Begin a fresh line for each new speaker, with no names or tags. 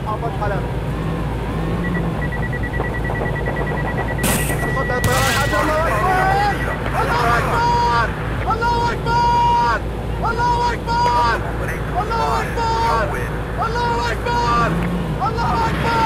محافظ حلب. تفضل الطيران حاجة. الله أكبر الله أكبر الله أكبر الله أكبر الله أكبر الله أكبر الله أكبر الله أكبر.